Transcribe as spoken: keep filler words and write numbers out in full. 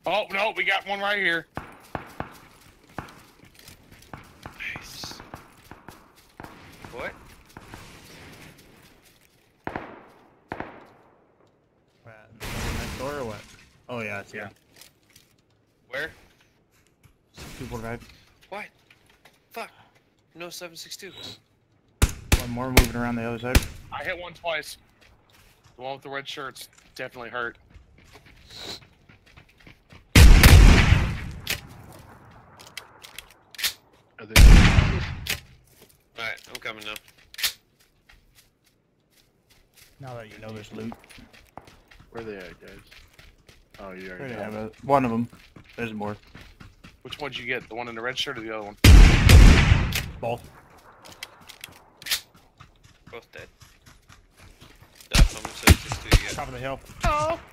Oh, no, we got one right here. Nice. What? Next door or what? Oh yeah, it's here. Where? two forty-five. What? Fuck. No seven six two. One more moving around the other side. I hit one twice. The one with the red shirts definitely hurt. Are they Alright, I'm coming now. Now that you know there's loot. Where are they at, guys? Oh, you There already they have have it. One of them. There's more. Which one did you get? The one in the red shirt or the other one? Both. Both dead. That's on seven six two, yeah. Top of the hill. Oh!